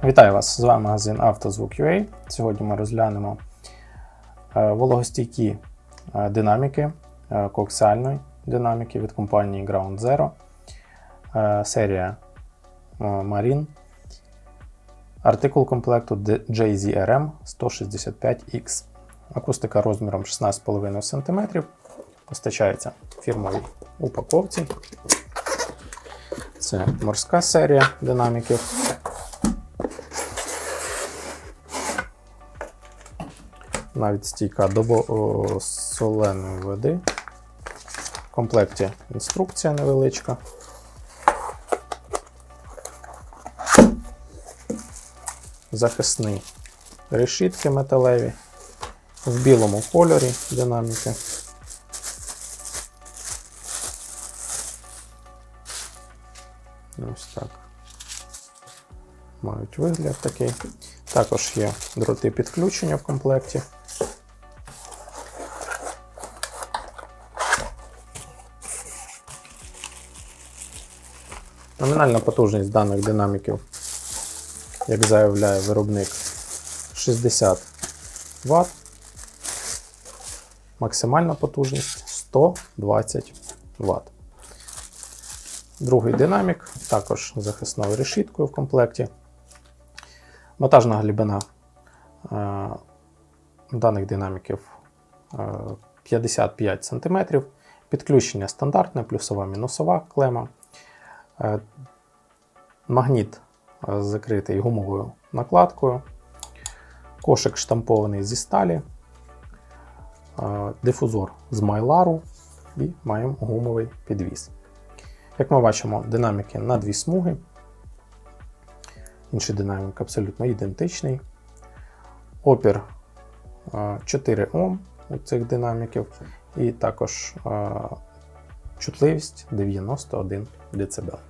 Вітаю вас! З вами магазин «Автозвук.UA». Сьогодні ми розглянемо вологостійкі динаміки коаксіальної динаміки від компанії Ground Zero, серія Marine, артикул комплекту JZRM 165X. Акустика розміром 16,5 см, постачається в фірмовій упаковці. Це морська серія динаміків. Навіть стійка до соленої води. В комплекті інструкція невеличка. Захисні решітки металеві в білому кольорі динаміки. Ось так мають вигляд такий. Також є дроти підключення в комплекті. Номінальна потужність даних динаміків, як заявляє виробник, 60 Вт. Максимальна потужність 120 Вт. Другий динамік, також з захисною решіткою в комплекті. Монтажна глибина даних динаміків 55 см. Підключення стандартне, плюсова мінусова клема. Магніт закритий гумовою накладкою. Кошик штампований зі сталі. Дифузор з майлару і маємо гумовий підвіс. Як ми бачимо, динаміки на дві смуги. Інший динамік абсолютно ідентичний. Опір 4 Ом у цих динаміків і також чутливість 91 дБ.